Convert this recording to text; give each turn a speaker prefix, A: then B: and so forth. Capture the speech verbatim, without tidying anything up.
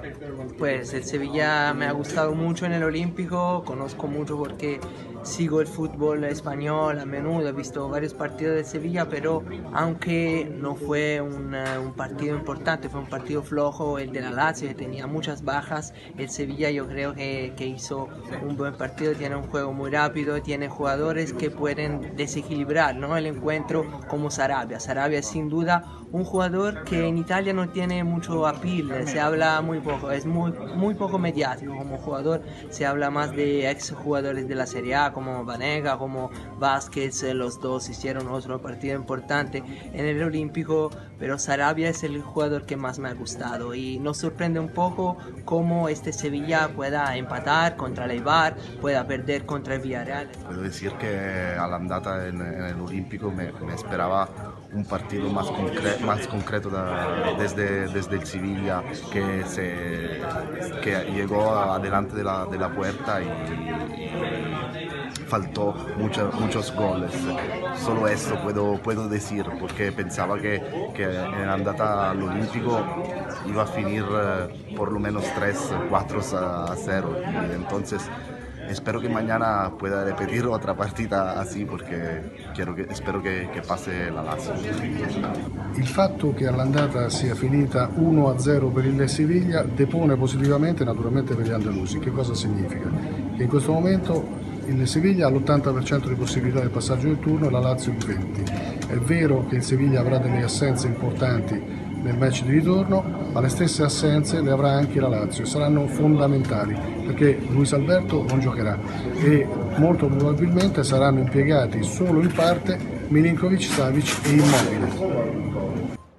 A: Pues el Sevilla me ha gustado mucho en el Olímpico, conozco mucho porque sigo el fútbol español a menudo, he visto varios partidos de Sevilla, pero aunque no fue un, eh, un partido importante, fue un partido flojo el de la Lazio, que tenía muchas bajas, el Sevilla yo creo que, que hizo un buen partido, tiene un juego muy rápido, tiene jugadores que pueden desequilibrar, ¿no?, el encuentro, como Sarabia. Sarabia es sin duda un jugador que en Italia no tiene mucho appeal, se habla muy poco, es muy, muy poco mediático como jugador, se habla más de ex jugadores de la Serie A como Vanega, como Vázquez, los dos hicieron otro partido importante en el Olímpico, pero Sarabia es el jugador que más me ha gustado y nos sorprende un poco cómo este Sevilla pueda empatar contra el Eibar, pueda perder contra el Villarreal.
B: Puedo decir que a la andata en, en el Olímpico me, me esperaba un partido más, concre más concreto da, desde, desde el Sevilla, que, se, que llegó adelante de la, de la puerta y, y faltó mucho, muchos goles. Solo eso puedo, puedo decir, porque pensaba que, que en la andata al Olímpico iba a finir eh, por lo menos tres cuatro a cero, y entonces espero que mañana pueda repetir otra partita así, porque quiero che, spero che, che passi la Lazio.
C: Il fatto che all'andata sia finita uno a zero per il Siviglia depone positivamente naturalmente per gli andalusi. Che cosa significa? Che in questo momento il Siviglia ha l'ottanta per cento di possibilità del passaggio del turno e la Lazio il venti per cento. È vero che il Siviglia avrà delle assenze importanti nel match di ritorno, ma le stesse assenze le avrà anche la Lazio e saranno fondamentali, perché Luis Alberto non giocherà e molto probabilmente saranno impiegati solo in parte Milinkovic, Savic e Immobile.